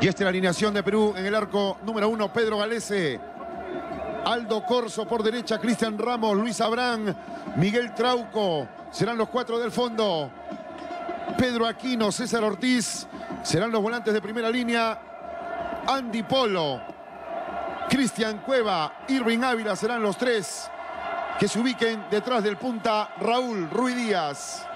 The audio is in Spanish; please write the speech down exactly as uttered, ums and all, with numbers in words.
Y esta es la alineación de Perú en el arco número uno, Pedro Galese. Aldo Corso por derecha, Cristian Ramos, Luis Abrán, Miguel Trauco. Serán los cuatro del fondo. Pedro Aquino, César Ortiz. Serán los volantes de primera línea. Andy Polo, Cristian Cueva, Irving Ávila serán los tres que se ubiquen detrás del punta Raúl Ruiz Díaz.